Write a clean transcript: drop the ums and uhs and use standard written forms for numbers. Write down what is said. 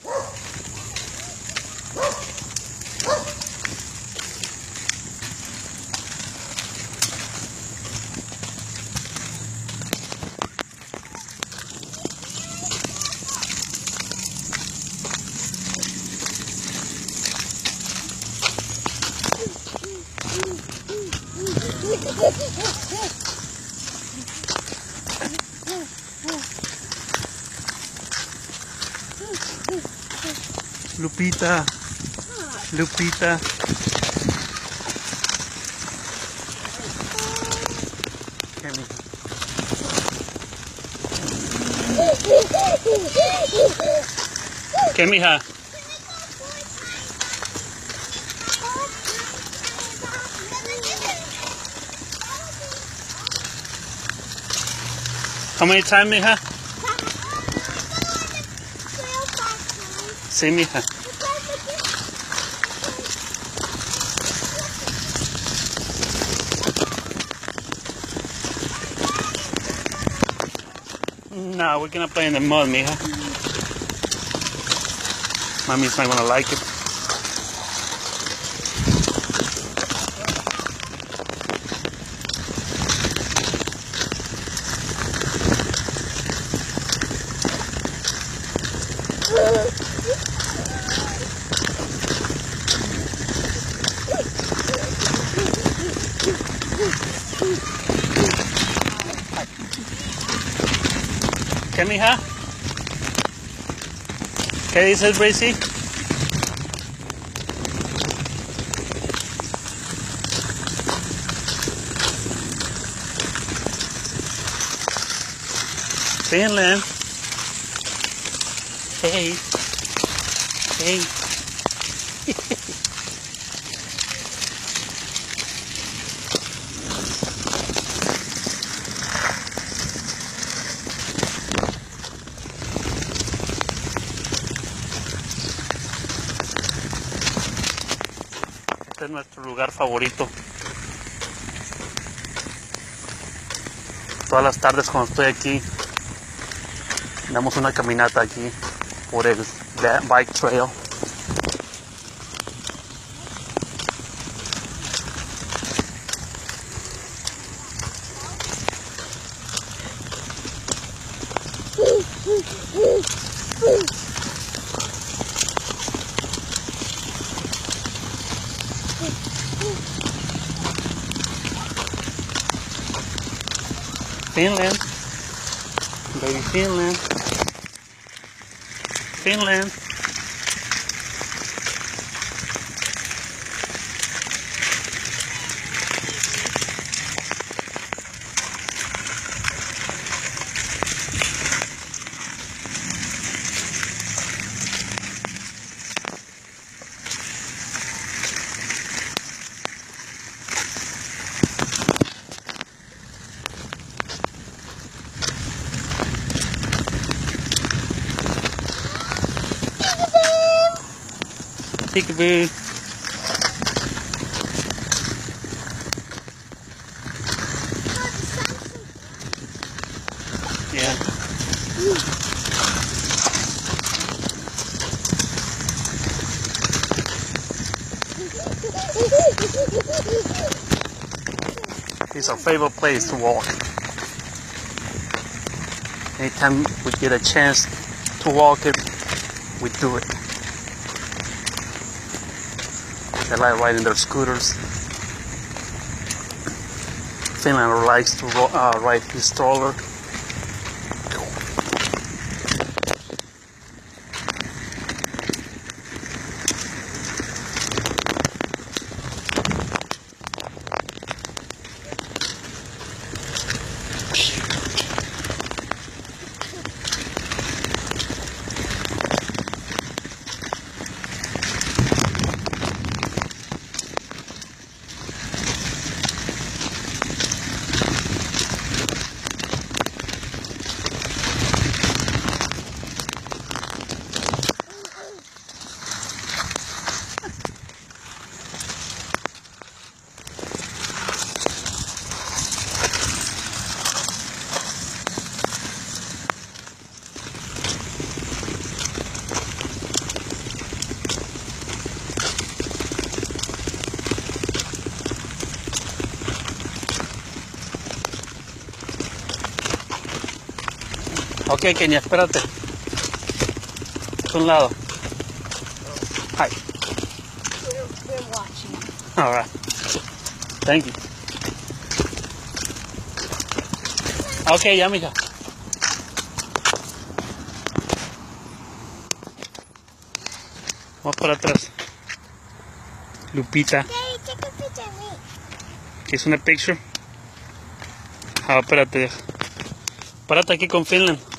Lupita, Lupita. ¿Qué, mija? How many times, mija? Sí, mija. No, we're gonna play in the mud, mija. Mommy's not gonna like it. ¿Qué, mija? ¿Qué dices, Bracy? Finland. Hey. Hey. Este es nuestro lugar favorito. Todas las tardes cuando estoy aquí, damos una caminata aquí por el bike trail. Finland, baby Finland, Finland. Peekaboo. Yeah. It's our favorite place to walk. Anytime we get a chance to walk it, we do it. They like riding their scooters. Finland likes to ride his stroller. Ok, Kenia, espérate. Es un lado. Hi. We're watching. All right. Thank you. Ok, ya, mija. Vamos para atrás. Lupita. Daddy, take a picture of me. ¿Quieres una picture? Ah, espérate. Párate aquí con Finland.